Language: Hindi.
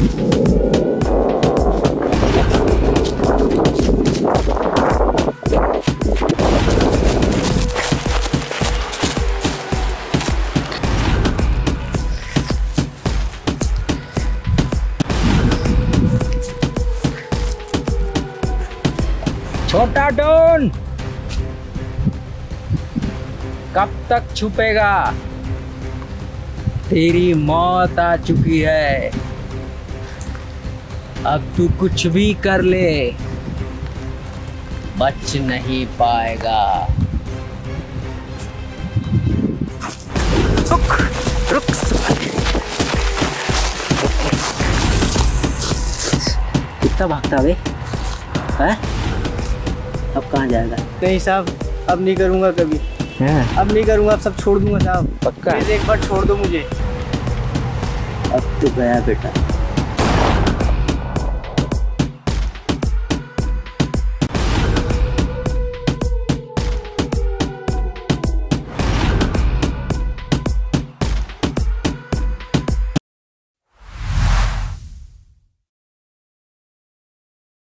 छोटा डॉन, कब तक छुपेगा? तेरी मौत आ चुकी है। अब तू कुछ भी कर ले, बच नहीं पाएगा। रुक रुक, कितना भागता बे? हैं? अब कहाँ जाएगा? नहीं साहब, अब नहीं करूँगा कभी। अब नहीं करूँगा, अब सब छोड़ दूंगा साहब। पक्का? प्लीज एक बार छोड़ दो मुझे। अब तो गया बेटा।